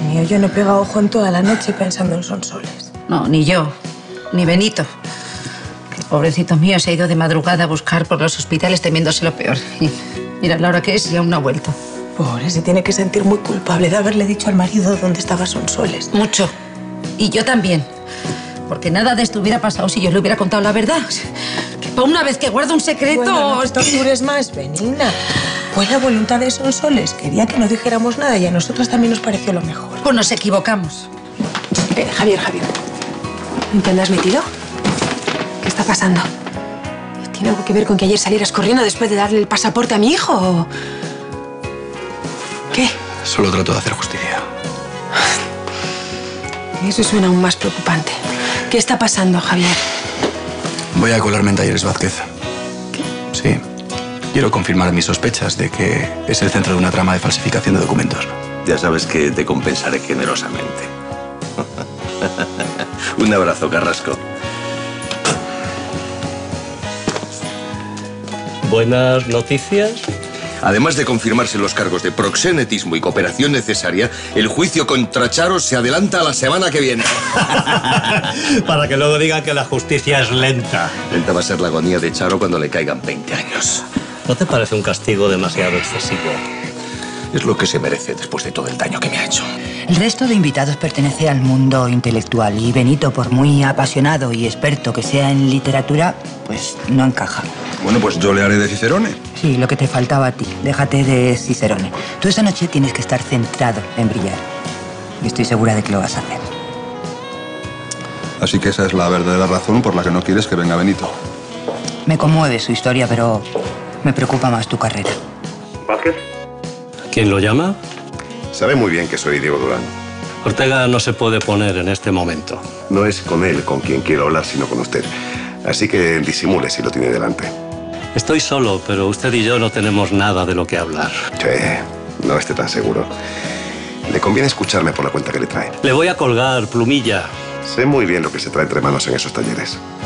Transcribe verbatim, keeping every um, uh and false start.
mío, yo no he pegado ojo en toda la noche pensando en Sonsoles. No, ni yo, ni Benito. El pobrecito mío se ha ido de madrugada a buscar por los hospitales temiéndose lo peor. Y mira la hora que es y aún no ha vuelto. Pobre, se tiene que sentir muy culpable de haberle dicho al marido dónde estaba Sonsoles. Mucho. Y yo también. Porque nada de esto hubiera pasado si yo le hubiera contado la verdad. Que para una vez que guardo un secreto... Bueno, no te tortures más, Benigna. Pues la voluntad de Sonsoles quería que no dijéramos nada y a nosotras también nos pareció lo mejor. Pues nos equivocamos. Eh, Javier, Javier. ¿En qué andas metido? ¿Qué está pasando? ¿Tiene algo que ver con que ayer salieras corriendo después de darle el pasaporte a mi hijo? ¿O... ¿Qué? Solo trato de hacer justicia. Eso suena aún más preocupante. ¿Qué está pasando, Javier? Voy a colarme en Talleres Vázquez. ¿Qué? Sí. Quiero confirmar mis sospechas de que es el centro de una trama de falsificación de documentos. Ya sabes que te compensaré generosamente. Un abrazo, Carrasco. Buenas noticias. Además de confirmarse los cargos de proxenetismo y cooperación necesaria, el juicio contra Charo se adelanta a la semana que viene. Para que luego digan que la justicia es lenta. Lenta va a ser la agonía de Charo cuando le caigan veinte años. ¿No te parece un castigo demasiado excesivo? Es lo que se merece después de todo el daño que me ha hecho. El resto de invitados pertenece al mundo intelectual y Benito, por muy apasionado y experto que sea en literatura, pues no encaja. Bueno, pues yo le haré de Cicerone. Sí, lo que te faltaba a ti. Déjate de Cicerone. Tú esta noche tienes que estar centrado en brillar. Y estoy segura de que lo vas a hacer. Así que esa es la verdadera razón por la que no quieres que venga Benito. Me conmueve su historia, pero me preocupa más tu carrera. ¿Vázquez? ¿Quién lo llama? Sabe muy bien que soy Diego Durán. Ortega no se puede poner en este momento. No es con él con quien quiero hablar, sino con usted. Así que disimule si lo tiene delante. Estoy solo, pero usted y yo no tenemos nada de lo que hablar. Sí, no esté tan seguro. Le conviene escucharme por la cuenta que le trae. Le voy a colgar, plumilla. Sé muy bien lo que se trae entre manos en esos talleres.